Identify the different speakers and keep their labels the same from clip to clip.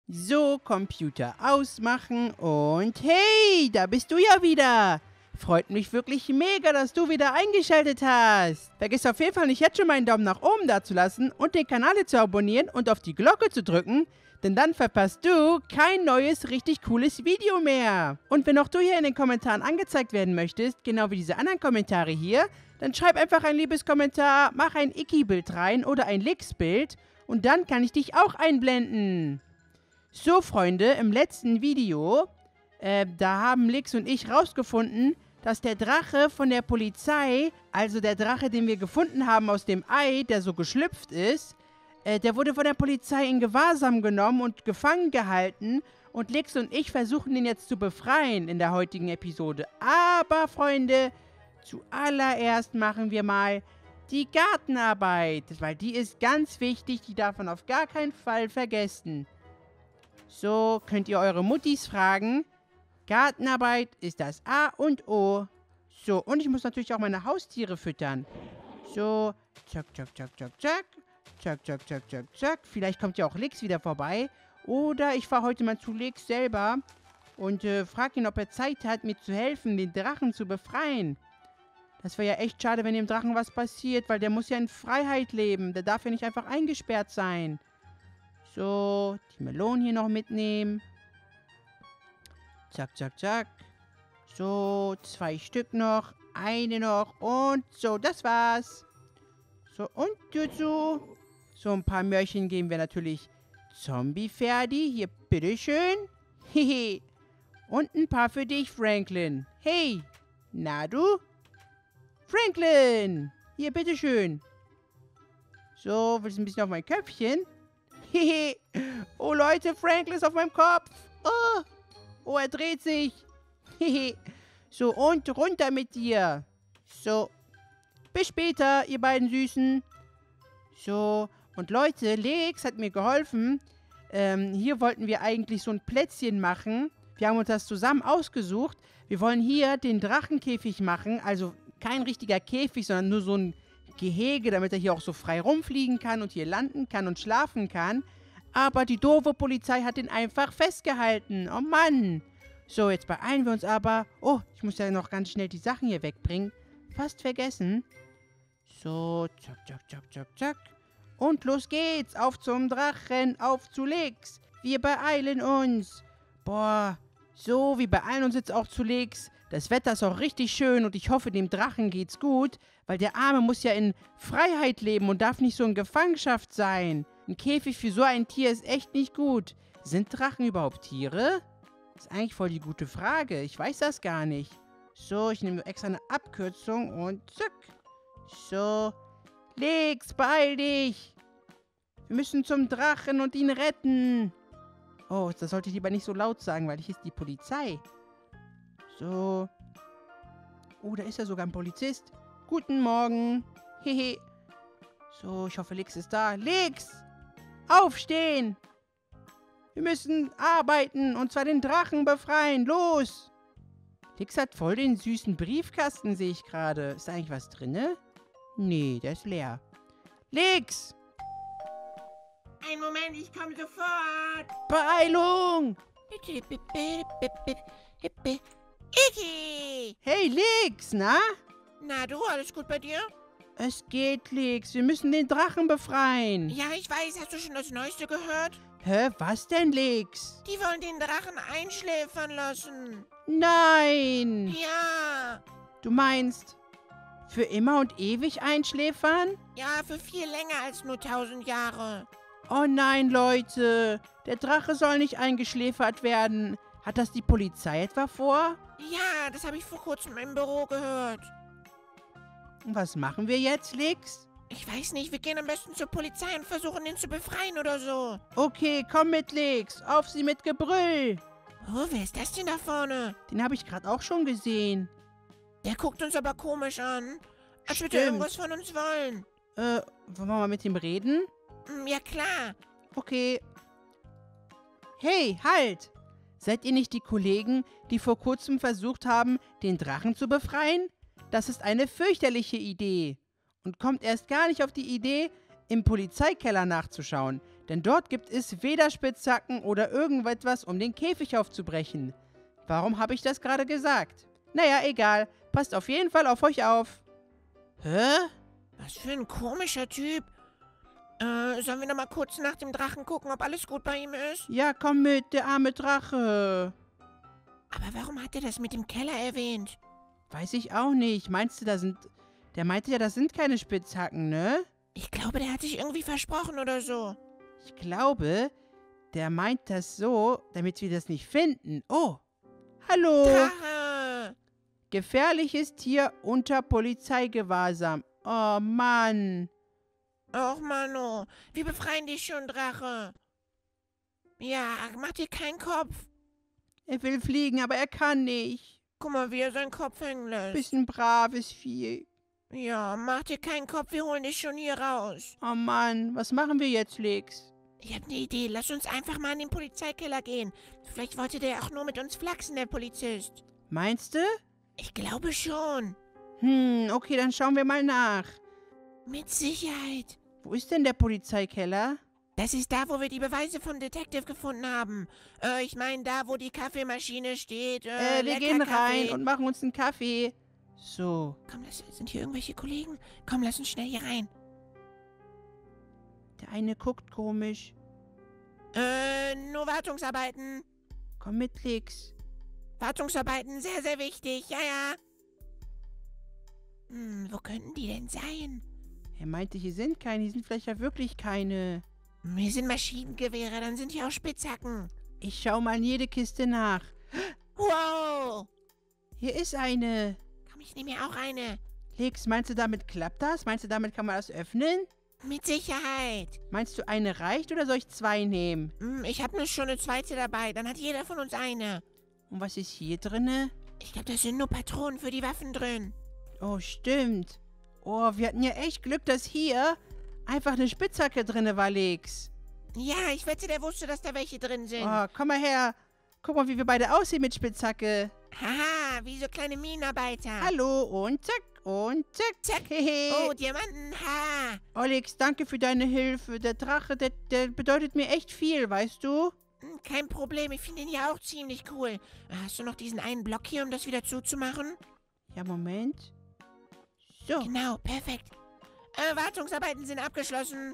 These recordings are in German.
Speaker 1: So, Computer ausmachen und hey, da bist du ja wieder. Freut mich wirklich mega, dass du wieder eingeschaltet hast. Vergiss auf jeden Fall nicht jetzt schon meinen Daumen nach oben da zu lassen und den Kanal zu abonnieren und auf die Glocke zu drücken, denn dann verpasst du kein neues, richtig cooles Video mehr. Und wenn auch du hier in den Kommentaren angezeigt werden möchtest, genau wie diese anderen Kommentare hier, dann schreib einfach ein liebes Kommentar, mach ein Iki-Bild rein oder ein Lix-Bild und dann kann ich dich auch einblenden. So, Freunde, im letzten Video, da haben Lix und ich rausgefunden, dass der Drache von der Polizei, also der Drache, den wir gefunden haben aus dem Ei, der so geschlüpft ist, der wurde von der Polizei in Gewahrsam genommen und gefangen gehalten. Und Lix und ich versuchen ihn jetzt zu befreien in der heutigen Episode. Aber, Freunde, zuallererst machen wir mal die Gartenarbeit, weil die ist ganz wichtig, die darf man auf gar keinen Fall vergessen. So könnt ihr eure Muttis fragen. Gartenarbeit ist das A und O. So, und ich muss natürlich auch meine Haustiere füttern. So, zack, zack, zack, zack, zack. Zack, zack, zack, zack, zack. Vielleicht kommt ja auch Lix wieder vorbei. Oder ich fahre heute mal zu Lix selber und frage ihn, ob er Zeit hat, mir zu helfen, den Drachen zu befreien. Das wäre ja echt schade, wenn dem Drachen was passiert, weil der muss ja in Freiheit leben. Der darf ja nicht einfach eingesperrt sein. So, die Melonen hier noch mitnehmen. Zack, zack, zack. So, 2 Stück noch. Eine noch. Und so, das war's. So, und dazu. So, ein paar Möhrchen geben wir natürlich Zombie-Ferdi. Hier, bitteschön. Hehe. Und ein paar für dich, Franklin. Hey, na du? Franklin. Hier, bitteschön. So, willst du ein bisschen auf mein Köpfchen? Hehe. Oh, Leute, Franklin ist auf meinem Kopf. Oh. Oh, er dreht sich. Hehe. So, und runter mit dir. So. Bis später, ihr beiden Süßen. So. Und Leute, Lix hat mir geholfen. Hier wollten wir eigentlich so ein Plätzchen machen. Wir haben uns das zusammen ausgesucht. Wir wollen hier den Drachenkäfig machen. Also kein richtiger Käfig, sondern nur so ein Gehege, damit er hier auch so frei rumfliegen kann und hier landen kann und schlafen kann. Aber die doofe Polizei hat ihn einfach festgehalten. Oh Mann. So, jetzt beeilen wir uns aber. Oh, ich muss ja noch ganz schnell die Sachen hier wegbringen. Fast vergessen. So, zack, zack, zack, zack, zack. Und los geht's. Auf zum Drachen, auf zu Lix. Wir beeilen uns. Boah, so, wir beeilen uns jetzt auch zu Lix. Das Wetter ist auch richtig schön und ich hoffe, dem Drachen geht's gut, weil der Arme muss ja in Freiheit leben und darf nicht so in Gefangenschaft sein. Ein Käfig für so ein Tier ist echt nicht gut. Sind Drachen überhaupt Tiere? Das ist eigentlich voll die gute Frage. Ich weiß das gar nicht. So, ich nehme extra eine Abkürzung und zack. So. Lix, beeil dich. Wir müssen zum Drachen und ihn retten. Oh, das sollte ich lieber nicht so laut sagen, weil hier ist die Polizei. So. Oh, da ist ja sogar ein Polizist. Guten Morgen. Hehe. So, ich hoffe, Lix ist da. Lix! Aufstehen! Wir müssen arbeiten und zwar den Drachen befreien. Los! Lix hat voll den süßen Briefkasten, sehe ich gerade. Ist da eigentlich was drin? Nee, der ist leer. Lix!
Speaker 2: Einen Moment, ich komme sofort.
Speaker 1: Beeilung!
Speaker 2: Iki!
Speaker 1: Hey, Lix, na?
Speaker 2: Na du, alles gut bei dir?
Speaker 1: Es geht, Lix. Wir müssen den Drachen befreien.
Speaker 2: Ja, ich weiß. Hast du schon das Neueste gehört?
Speaker 1: Hä, was denn, Lix?
Speaker 2: Die wollen den Drachen einschläfern lassen.
Speaker 1: Nein!
Speaker 2: Ja.
Speaker 1: Du meinst, für immer und ewig einschläfern?
Speaker 2: Ja, für viel länger als nur 1000 Jahre.
Speaker 1: Oh nein, Leute. Der Drache soll nicht eingeschläfert werden. Hat das die Polizei etwa vor?
Speaker 2: Ja, das habe ich vor kurzem im Büro gehört.
Speaker 1: Und was machen wir jetzt, Lix?
Speaker 2: Ich weiß nicht, wir gehen am besten zur Polizei und versuchen ihn zu befreien oder so.
Speaker 1: Okay, komm mit, Lix. Auf sie mit Gebrüll.
Speaker 2: Oh, wer ist das denn da vorne?
Speaker 1: Den habe ich gerade auch schon gesehen.
Speaker 2: Der guckt uns aber komisch an. Als würde er
Speaker 1: Stimmt.
Speaker 2: irgendwas von uns wollen.
Speaker 1: Wollen wir mal mit ihm reden?
Speaker 2: Ja, klar.
Speaker 1: Okay. Hey, halt! Seid ihr nicht die Kollegen, die vor kurzem versucht haben, den Drachen zu befreien? Das ist eine fürchterliche Idee. Und kommt erst gar nicht auf die Idee, im Polizeikeller nachzuschauen. Denn dort gibt es weder Spitzhacken oder irgendetwas, um den Käfig aufzubrechen. Warum habe ich das gerade gesagt? Naja, egal. Passt auf jeden Fall auf euch auf. Hä?
Speaker 2: Was für ein komischer Typ. Sollen wir noch mal kurz nach dem Drachen gucken, ob alles gut bei ihm ist?
Speaker 1: Ja, komm mit, der arme Drache.
Speaker 2: Aber warum hat er das mit dem Keller erwähnt?
Speaker 1: Weiß ich auch nicht. Meinst du, der meinte ja, das sind keine Spitzhacken, ne?
Speaker 2: Ich glaube, der hat sich irgendwie versprochen oder so.
Speaker 1: Ich glaube, der meint das so, damit wir das nicht finden. Oh, hallo.
Speaker 2: Drache!
Speaker 1: Gefährliches Tier unter Polizeigewahrsam. Oh, Mann.
Speaker 2: Och, Mano. Wir befreien dich schon, Drache. Ja, mach dir keinen Kopf.
Speaker 1: Er will fliegen, aber er kann nicht.
Speaker 2: Guck mal, wie er seinen Kopf hängen lässt.
Speaker 1: Bisschen braves Vieh.
Speaker 2: Ja, mach dir keinen Kopf, wir holen dich schon hier raus.
Speaker 1: Oh Mann, was machen wir jetzt, Lex?
Speaker 2: Ich habe eine Idee, lass uns einfach mal in den Polizeikeller gehen. Vielleicht wollte der auch nur mit uns flachsen, der Polizist.
Speaker 1: Meinst du?
Speaker 2: Ich glaube schon.
Speaker 1: Okay, dann schauen wir mal nach.
Speaker 2: Mit Sicherheit.
Speaker 1: Wo ist denn der Polizeikeller?
Speaker 2: Das ist da, wo wir die Beweise vom Detective gefunden haben. Ich meine, da, wo die Kaffeemaschine steht.
Speaker 1: Wir
Speaker 2: lecker
Speaker 1: gehen rein
Speaker 2: Kaffee.
Speaker 1: und machen uns einen Kaffee. So.
Speaker 2: Komm, sind hier irgendwelche Kollegen? Komm, lass uns schnell hier rein.
Speaker 1: Der eine guckt komisch.
Speaker 2: Nur Wartungsarbeiten.
Speaker 1: Komm mit, Lex.
Speaker 2: Wartungsarbeiten, sehr, sehr wichtig. Ja, ja. Wo könnten die denn sein?
Speaker 1: Er meinte, hier sind keine. Hier sind vielleicht ja wirklich keine.
Speaker 2: Hier sind Maschinengewehre, dann sind hier auch Spitzhacken.
Speaker 1: Ich schau mal in jede Kiste nach.
Speaker 2: Wow!
Speaker 1: Hier ist eine.
Speaker 2: Komm, ich nehme mir auch eine.
Speaker 1: Lex, meinst du, damit klappt das? Meinst du, damit kann man das öffnen?
Speaker 2: Mit Sicherheit.
Speaker 1: Meinst du, eine reicht oder soll ich zwei nehmen?
Speaker 2: Ich habe schon eine zweite dabei. Dann hat jeder von uns eine.
Speaker 1: Und was ist hier drinne?
Speaker 2: Ich glaube, da sind nur Patronen für die Waffen drin.
Speaker 1: Oh, stimmt. Oh, wir hatten ja echt Glück, dass hier einfach eine Spitzhacke drinne war, Lex.
Speaker 2: Ja, ich wette, der wusste, dass da welche drin sind.
Speaker 1: Oh, komm mal her. Guck mal, wie wir beide aussehen mit Spitzhacke.
Speaker 2: Haha, wie so kleine Minenarbeiter.
Speaker 1: Hallo und zack und zack.
Speaker 2: Zack.
Speaker 1: Hehe.
Speaker 2: Oh, Diamanten, ha.
Speaker 1: Oh, Lex, danke für deine Hilfe. Der Drache, der bedeutet mir echt viel, weißt du?
Speaker 2: Kein Problem, ich finde ihn ja auch ziemlich cool. Hast du noch diesen einen Block hier, um das wieder zuzumachen?
Speaker 1: Ja, Moment. So,
Speaker 2: Genau, perfekt. Wartungsarbeiten sind abgeschlossen.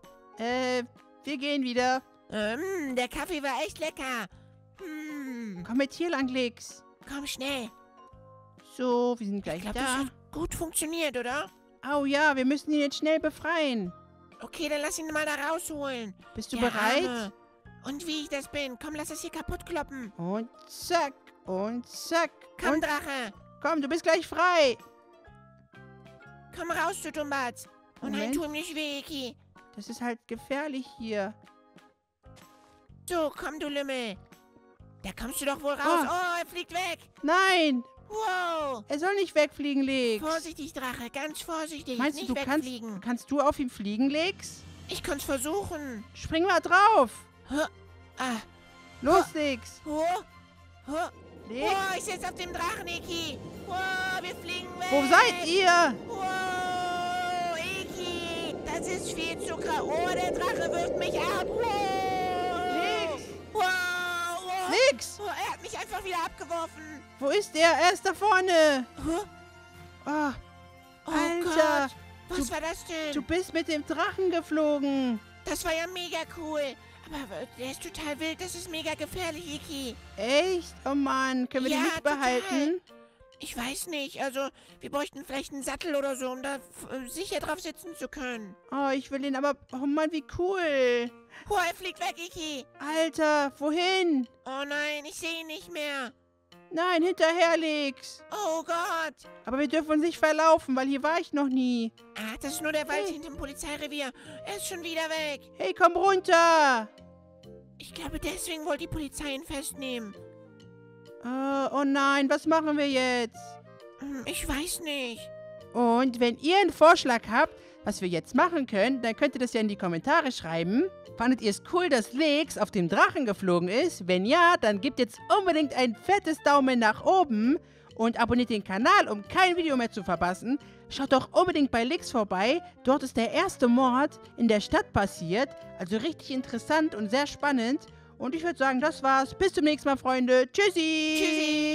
Speaker 1: wir gehen wieder.
Speaker 2: Der Kaffee war echt lecker.
Speaker 1: Komm mit hier lang, Lex.
Speaker 2: Komm schnell.
Speaker 1: So, wir sind
Speaker 2: Ich
Speaker 1: gleich
Speaker 2: glaube, das
Speaker 1: da.
Speaker 2: hat gut funktioniert, oder?
Speaker 1: Oh ja, wir müssen ihn jetzt schnell befreien.
Speaker 2: Okay, dann lass ihn mal da rausholen.
Speaker 1: Bist du
Speaker 2: Der
Speaker 1: bereit?
Speaker 2: Arme. Und wie ich das bin. Komm, lass das hier kaputt kloppen.
Speaker 1: Und zack und zack.
Speaker 2: Komm,
Speaker 1: und
Speaker 2: Drache.
Speaker 1: komm, du bist gleich frei.
Speaker 2: Komm raus, du Dummbatz. Oh nein,
Speaker 1: Moment.
Speaker 2: tu ihm nicht weh, Iki.
Speaker 1: Das ist halt gefährlich hier.
Speaker 2: So, komm, du Lümmel. Da kommst du doch wohl raus.
Speaker 1: Oh.
Speaker 2: Oh, er fliegt weg.
Speaker 1: Nein,
Speaker 2: Wow.
Speaker 1: er soll nicht wegfliegen, Lex.
Speaker 2: Vorsichtig, Drache, ganz vorsichtig.
Speaker 1: Meinst du,
Speaker 2: nicht
Speaker 1: du
Speaker 2: wegfliegen.
Speaker 1: kannst du auf ihm fliegen, Lex?
Speaker 2: Ich kann's versuchen.
Speaker 1: Spring mal drauf.
Speaker 2: Ah.
Speaker 1: Los, Lex.
Speaker 2: Oh. Oh.
Speaker 1: Lex,
Speaker 2: Oh, ich sitze auf dem Drachen, Iki. Oh, wir fliegen weg.
Speaker 1: wo seid ihr?
Speaker 2: Wow, Iki. Das ist viel zu krass. Oh, der Drache wirft mich ab. Wow.
Speaker 1: Lex,
Speaker 2: Wow. Oh.
Speaker 1: Lex,
Speaker 2: Oh, er hat mich einfach wieder abgeworfen.
Speaker 1: wo ist er? Er ist da vorne.
Speaker 2: Huh?
Speaker 1: Oh,
Speaker 2: Oh
Speaker 1: Alter,
Speaker 2: Gott. Was war das denn?
Speaker 1: du bist mit dem Drachen geflogen.
Speaker 2: Das war ja mega cool. Aber der ist total wild. Das ist mega gefährlich, Iki.
Speaker 1: Echt? Oh Mann, können wir
Speaker 2: Ja,
Speaker 1: den nicht behalten?
Speaker 2: Ich weiß nicht. Also, wir bräuchten vielleicht einen Sattel oder so, um da sicher drauf sitzen zu können.
Speaker 1: Oh, ich will ihn aber... Oh Mann, wie cool.
Speaker 2: Oh, er fliegt weg, Iki.
Speaker 1: Alter, wohin?
Speaker 2: Oh nein, ich sehe ihn nicht mehr.
Speaker 1: Nein, hinterher, Lex.
Speaker 2: Oh Gott.
Speaker 1: Aber wir dürfen uns nicht verlaufen, weil hier war ich noch nie.
Speaker 2: Ah, das ist nur der Wald
Speaker 1: Hey.
Speaker 2: hinter dem Polizeirevier. Er ist schon wieder weg.
Speaker 1: Hey, komm runter.
Speaker 2: Ich glaube, deswegen wollte die Polizei ihn festnehmen.
Speaker 1: Oh nein, was machen wir jetzt?
Speaker 2: Ich weiß nicht.
Speaker 1: Und wenn ihr einen Vorschlag habt, was wir jetzt machen können, dann könnt ihr das ja in die Kommentare schreiben. Fandet ihr es cool, dass Lex auf dem Drachen geflogen ist? Wenn ja, dann gebt jetzt unbedingt ein fettes Daumen nach oben. und abonniert den Kanal, um kein Video mehr zu verpassen. Schaut doch unbedingt bei Lix vorbei. Dort ist der erste Mord in der Stadt passiert. Also richtig interessant und sehr spannend. Und ich würde sagen, das war's. Bis zum nächsten Mal, Freunde. Tschüssi.
Speaker 2: Tschüssi.